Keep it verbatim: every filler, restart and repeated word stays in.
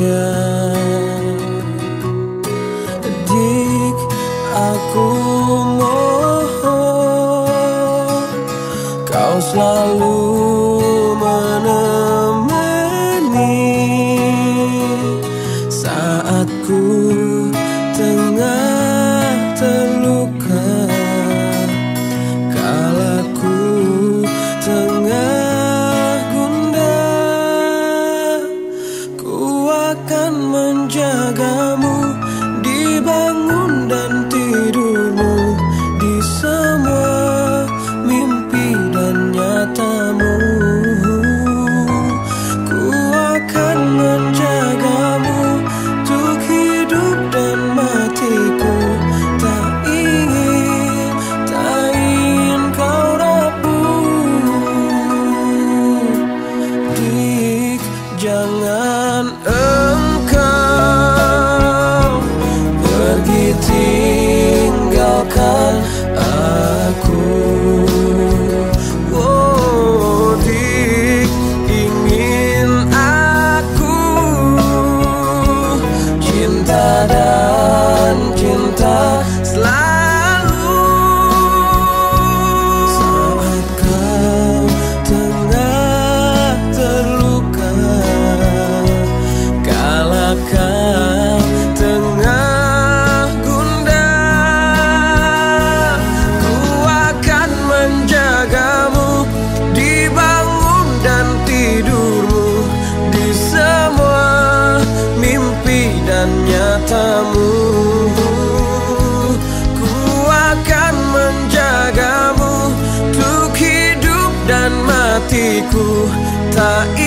bahagia. Dik, aku mohon kau selalu menemani saat ku tengah terluka, kala ku tengah gundah. Ku akan menjagamu di bangun dan tidurmu, di semua mimpi dan nyatamu. Ku akan menjagamu untuk hidup dan matiku. Tak ingin, tak ingin kau rapuh. Dik, jangan engkau pergi tinggalkan aku. Oh, dik, ingin aku cinta dan cinta selalu. Saat kau tengah terluka, kala kau tengah gundah, ku akan menjagamu di bangun dan tidurmu, di semua mimpi dan nyatamu. Ku akan menjagamu untuk hidup dan matiku. Tak